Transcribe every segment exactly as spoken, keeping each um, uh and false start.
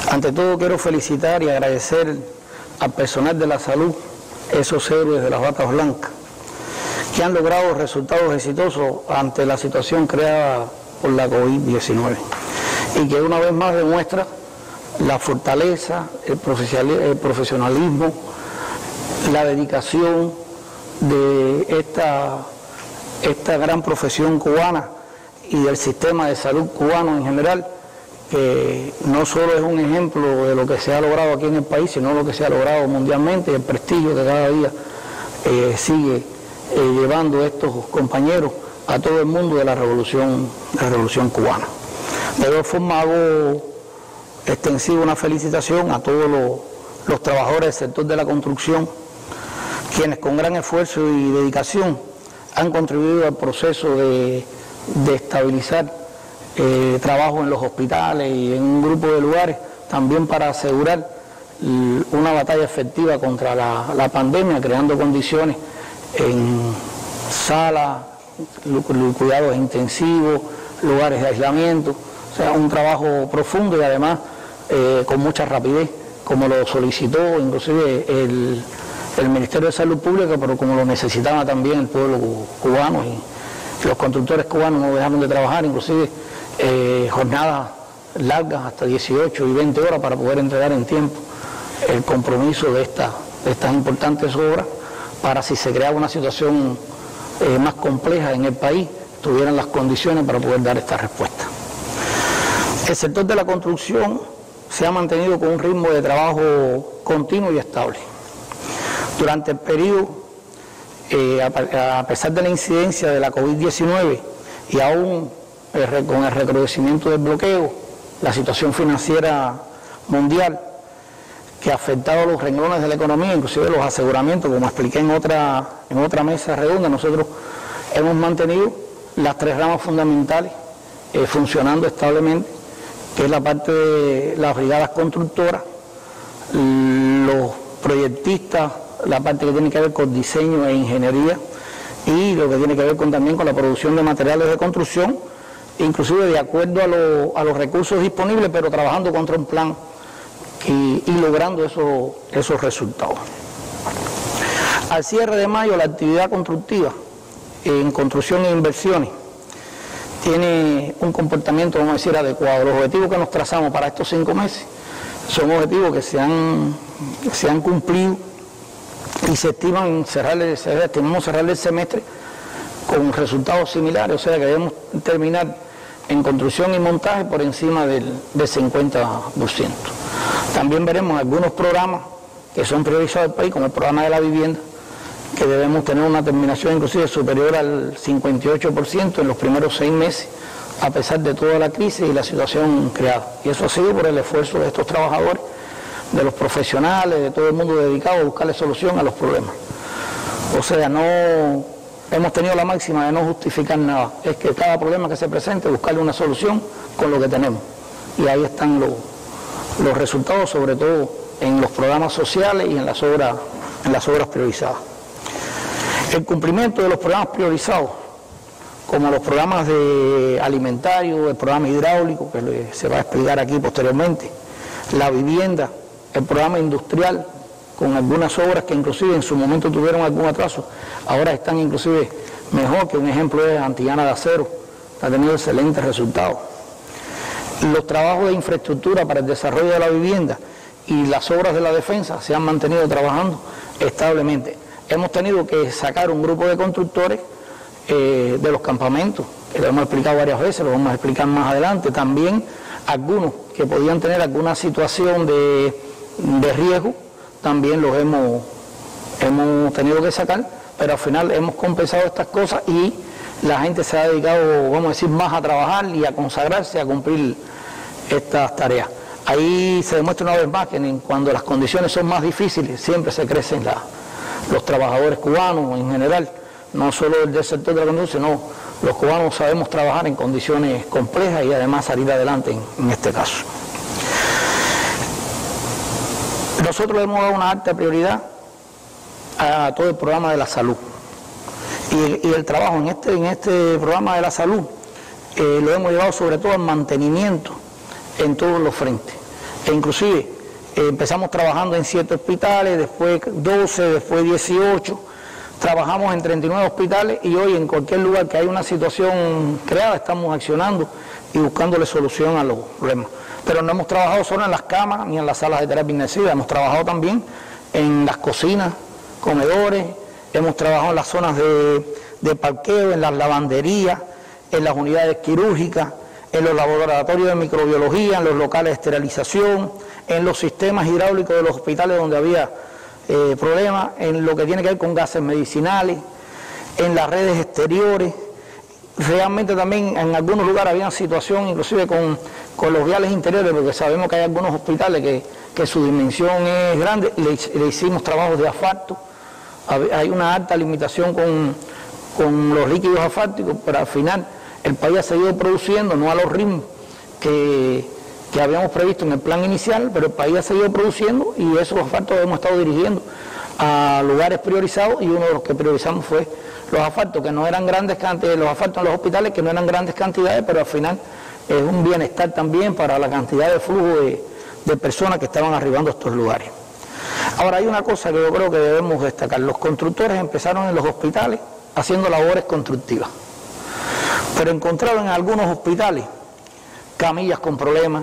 Ante todo quiero felicitar y agradecer al personal de la salud, esos héroes de las batas blancas, que han logrado resultados exitosos ante la situación creada por la COVID diecinueve y que una vez más demuestra la fortaleza, el profesionalismo, la dedicación de esta, esta gran profesión cubana y del sistema de salud cubano en general, que no solo es un ejemplo de lo que se ha logrado aquí en el país, sino lo que se ha logrado mundialmente y el prestigio que cada día eh, sigue eh, llevando estos compañeros a todo el mundo de la revolución, de la revolución cubana. De todas formas, hago extensiva una felicitación a todos los, los trabajadores del sector de la construcción, quienes con gran esfuerzo y dedicación han contribuido al proceso de, de estabilizar Eh, trabajo en los hospitales y en un grupo de lugares, también para asegurar una batalla efectiva contra la, la pandemia, creando condiciones en salas, cuidados intensivos, lugares de aislamiento, o sea, un trabajo profundo y además eh, con mucha rapidez, como lo solicitó inclusive el, el Ministerio de Salud Pública, pero como lo necesitaba también el pueblo cubano, y los constructores cubanos no dejaron de trabajar, inclusive Eh, jornadas largas hasta dieciocho y veinte horas para poder entregar en tiempo el compromiso de, esta, de estas importantes obras, para si se creaba una situación eh, más compleja en el país, tuvieran las condiciones para poder dar esta respuesta. El sector de la construcción se ha mantenido con un ritmo de trabajo continuo y estable. Durante el periodo, eh, a, a pesar de la incidencia de la COVID diecinueve y aún con el recrudecimiento del bloqueo, la situación financiera mundial que ha afectado a los renglones de la economía, inclusive los aseguramientos, como expliqué en otra, en otra mesa redonda, nosotros hemos mantenido las tres ramas fundamentales eh, funcionando establemente, que es la parte de las brigadas constructoras, los proyectistas, la parte que tiene que ver con diseño e ingeniería, y lo que tiene que ver con, también con la producción de materiales de construcción, inclusive de acuerdo a, lo, a los recursos disponibles, pero trabajando contra un plan y, y logrando eso, esos resultados. Al cierre de mayo, la actividad constructiva en construcción e inversiones tiene un comportamiento, vamos a decir, adecuado. Los objetivos que nos trazamos para estos cinco meses son objetivos que se han, se han cumplido y se estiman cerrar, se estimamos cerrar el semestre con resultados similares, o sea que debemos terminar en construcción y montaje por encima del, del cincuenta por ciento. También veremos algunos programas que son priorizados del país, como el programa de la vivienda, que debemos tener una terminación inclusive superior al cincuenta y ocho por ciento en los primeros seis meses, a pesar de toda la crisis y la situación creada. Y eso ha sido por el esfuerzo de estos trabajadores, de los profesionales, de todo el mundo dedicado a buscarle solución a los problemas. O sea, no hemos tenido la máxima de no justificar nada, es que cada problema que se presente, buscarle una solución con lo que tenemos. Y ahí están los, los resultados, sobre todo en los programas sociales y en las obras, en las obras priorizadas. El cumplimiento de los programas priorizados, como los programas de alimentario, el programa hidráulico, que se va a explicar aquí posteriormente, la vivienda, el programa industrial, con algunas obras que inclusive en su momento tuvieron algún atraso, ahora están inclusive mejor, que un ejemplo es Antillana de Acero, ha tenido excelentes resultados. Los trabajos de infraestructura para el desarrollo de la vivienda y las obras de la defensa se han mantenido trabajando establemente. Hemos tenido que sacar un grupo de constructores eh, de los campamentos, que lo hemos explicado varias veces, lo vamos a explicar más adelante, también algunos que podían tener alguna situación de, de riesgo, también los hemos, hemos tenido que sacar, pero al final hemos compensado estas cosas y la gente se ha dedicado, vamos a decir, más a trabajar y a consagrarse a cumplir estas tareas. Ahí se demuestra una vez más que cuando las condiciones son más difíciles, siempre se crecen la, los trabajadores cubanos en general, no solo del sector de la construcción, sino los cubanos sabemos trabajar en condiciones complejas y además salir adelante en, en este caso. Nosotros le hemos dado una alta prioridad a todo el programa de la salud y, y el trabajo en este, en este programa de la salud eh, lo hemos llevado sobre todo al mantenimiento en todos los frentes. E inclusive eh, empezamos trabajando en siete hospitales, después doce, después dieciocho, trabajamos en treinta y nueve hospitales y hoy en cualquier lugar que haya una situación creada estamos accionando y buscándole solución a los problemas. Pero no hemos trabajado solo en las camas ni en las salas de terapia intensiva, hemos trabajado también en las cocinas, comedores, hemos trabajado en las zonas de, de parqueo, en las lavanderías, en las unidades quirúrgicas, en los laboratorios de microbiología, en los locales de esterilización, en los sistemas hidráulicos de los hospitales donde había eh, problemas, en lo que tiene que ver con gases medicinales, en las redes exteriores. Realmente también en algunos lugares había situación inclusive con, con los viales interiores, porque sabemos que hay algunos hospitales que, que su dimensión es grande, le, le hicimos trabajos de asfalto, hay una alta limitación con, con los líquidos asfálticos, pero al final el país ha seguido produciendo, no a los ritmos que, que habíamos previsto en el plan inicial, pero el país ha seguido produciendo y esos asfaltos hemos estado dirigiendo a lugares priorizados y uno de los que priorizamos fue los asfaltos, que no eran grandes cantidades, los asfaltos en los hospitales que no eran grandes cantidades, pero al final es un bienestar también para la cantidad de flujo de, de personas que estaban arribando a estos lugares. Ahora hay una cosa que yo creo que debemos destacar, los constructores empezaron en los hospitales haciendo labores constructivas, pero encontraron en algunos hospitales camillas con problemas,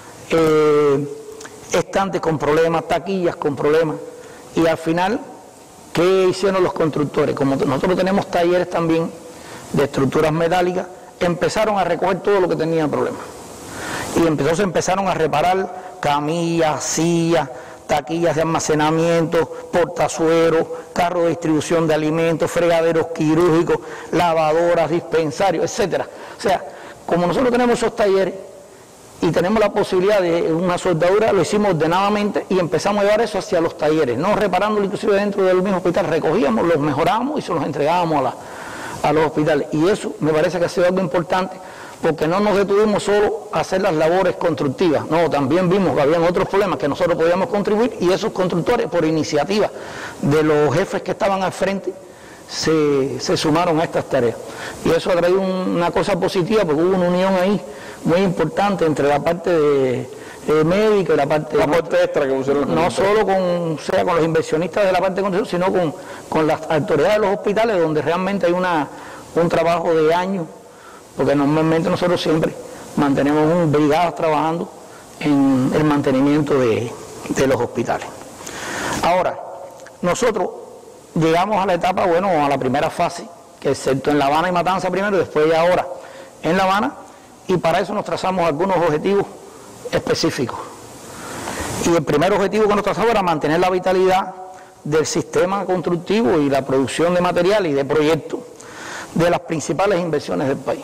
eh, estantes con problemas, taquillas con problemas, y al final, ¿qué hicieron los constructores? Como nosotros tenemos talleres también de estructuras metálicas, empezaron a recoger todo lo que tenía problemas. Y entonces empezaron a reparar camillas, sillas, taquillas de almacenamiento, portazueros, carros de distribución de alimentos, fregaderos quirúrgicos, lavadoras, dispensarios, etcétera. O sea, como nosotros tenemos esos talleres y tenemos la posibilidad de una soldadura, lo hicimos ordenadamente y empezamos a llevar eso hacia los talleres, no reparándolo inclusive dentro del mismo hospital, recogíamos, los mejorábamos y se los entregábamos a, la, a los hospitales. Y eso me parece que ha sido algo importante, porque no nos detuvimos solo a hacer las labores constructivas, no, también vimos que habían otros problemas que nosotros podíamos contribuir y esos constructores, por iniciativa de los jefes que estaban al frente, se, se sumaron a estas tareas. Y eso ha traído un, una cosa positiva, porque hubo una unión ahí muy importante entre la parte de, de médica y la parte la parte extra que pusieron, no solo con, o sea, con los inversionistas de la parte de construcción, sino con, con las autoridades de los hospitales, donde realmente hay una, un trabajo de años, porque normalmente nosotros siempre mantenemos un brigadas trabajando en el mantenimiento de, de los hospitales. Ahora, nosotros llegamos a la etapa, bueno, a la primera fase, que excepto en La Habana y Matanza primero, y después y ahora en La Habana, y para eso nos trazamos algunos objetivos específicos. Y el primer objetivo que nos trazamos era mantener la vitalidad del sistema constructivo y la producción de material y de proyectos de las principales inversiones del país.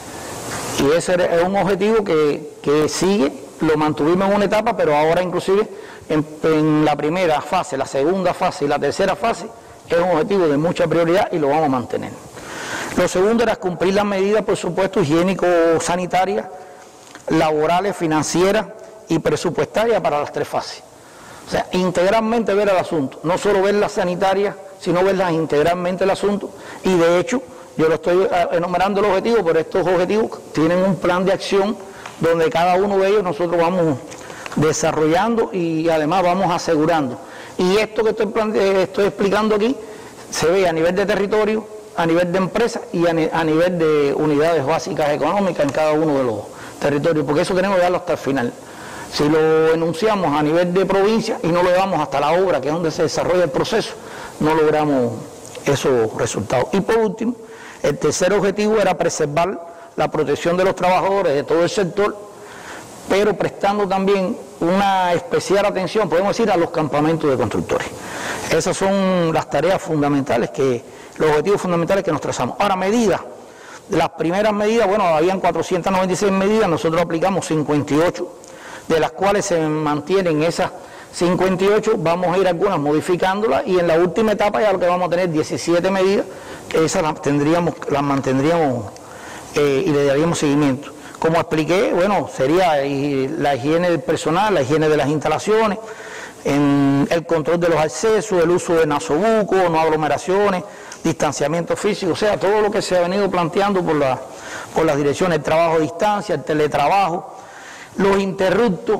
Y ese es un objetivo que, que sigue, lo mantuvimos en una etapa, pero ahora inclusive en, en la primera fase, la segunda fase y la tercera fase es un objetivo de mucha prioridad y lo vamos a mantener. Lo segundo era cumplir las medidas, por supuesto, higiénico-sanitarias, laborales, financieras y presupuestarias para las tres fases. O sea, integralmente ver el asunto, no solo ver las sanitarias, sino verlas integralmente el asunto, y de hecho, yo lo estoy enumerando los objetivos, pero estos objetivos tienen un plan de acción donde cada uno de ellos nosotros vamos desarrollando y además vamos asegurando. Y esto que estoy, estoy explicando aquí se ve a nivel de territorio, a nivel de empresa y a, a nivel de unidades básicas económicas en cada uno de los territorios, porque eso tenemos que darlo hasta el final. Si lo enunciamos a nivel de provincia y no lo llevamos hasta la obra, que es donde se desarrolla el proceso, no logramos esos resultados. Y por último, el tercer objetivo era preservar la protección de los trabajadores de todo el sector, pero prestando también una especial atención, podemos decir, a los campamentos de constructores. Esas son las tareas fundamentales, que los objetivos fundamentales que nos trazamos. Ahora, medidas. Las primeras medidas, bueno, habían cuatrocientas noventa y seis medidas, nosotros aplicamos cincuenta y ocho, de las cuales se mantienen esas cincuenta y ocho, vamos a ir algunas modificándolas y en la última etapa ya lo que vamos a tener diecisiete medidas, esas las, tendríamos, las mantendríamos eh, y le daríamos seguimiento. Como expliqué, bueno, sería la higiene del personal, la higiene de las instalaciones, en el control de los accesos, el uso de nasobuco, no aglomeraciones, distanciamiento físico, o sea, todo lo que se ha venido planteando por, la, por las direcciones, el trabajo a distancia, el teletrabajo, los interruptos,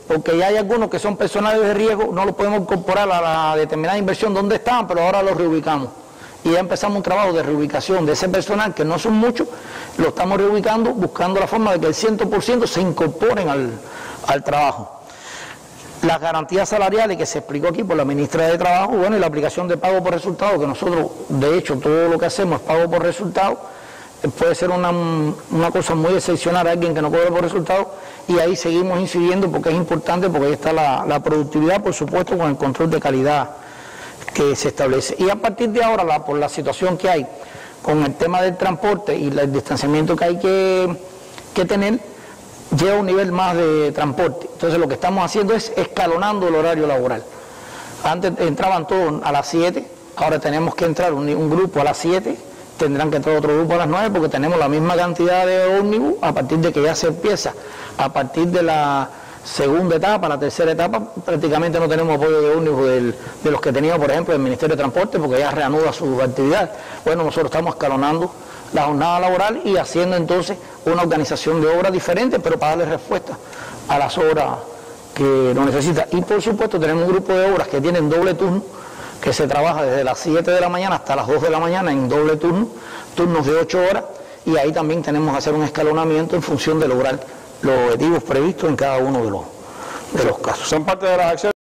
porque ya hay algunos que son personales de riesgo, no los podemos incorporar a la determinada inversión donde estaban, pero ahora los reubicamos. Y ya empezamos un trabajo de reubicación de ese personal, que no son muchos, lo estamos reubicando, buscando la forma de que el cien por ciento se incorporen al, al trabajo. Las garantías salariales que se explicó aquí por la ministra de Trabajo, bueno, y la aplicación de pago por resultado, que nosotros, de hecho, todo lo que hacemos es pago por resultado, puede ser una, una cosa muy excepcional a alguien que no cobre por resultado, y ahí seguimos incidiendo porque es importante, porque ahí está la, la productividad, por supuesto, con el control de calidad que se establece. Y a partir de ahora, la, por la situación que hay con el tema del transporte y el distanciamiento que hay que, que tener, lleva un nivel más de transporte. Entonces lo que estamos haciendo es escalonando el horario laboral. Antes entraban todos a las siete, ahora tenemos que entrar un, un grupo a las siete, tendrán que entrar otro grupo a las nueve, porque tenemos la misma cantidad de ómnibus a partir de que ya se empieza. A partir de la segunda etapa, la tercera etapa, prácticamente no tenemos apoyo de ómnibus del, de los que teníamos, por ejemplo, el Ministerio de Transporte, porque ya reanuda su actividad. Bueno, nosotros estamos escalonando la jornada laboral y haciendo entonces una organización de obras diferente, pero para darle respuesta a las obras que lo necesita. Y por supuesto tenemos un grupo de obras que tienen doble turno, que se trabaja desde las siete de la mañana hasta las dos de la mañana en doble turno, turnos de ocho horas, y ahí también tenemos que hacer un escalonamiento en función de lograr los objetivos previstos en cada uno de los, de los casos. Son parte de las acciones.